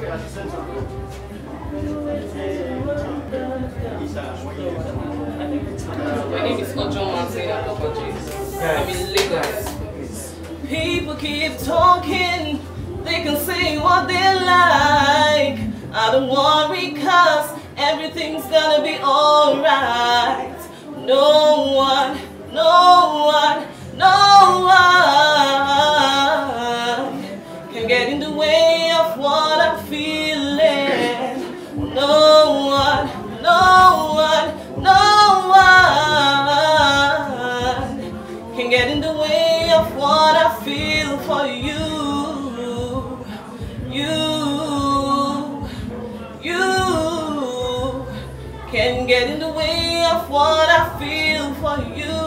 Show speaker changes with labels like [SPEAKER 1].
[SPEAKER 1] My name is Ojo Mountain and Papa Jesus. I'm in Lagos. People keep talking, they can say what they like. I don't worry cause everything's gonna be alright. No one can get in the way of what I'm feeling. No one can get in the way of what I feel for you. You can get in the way of what I feel for you.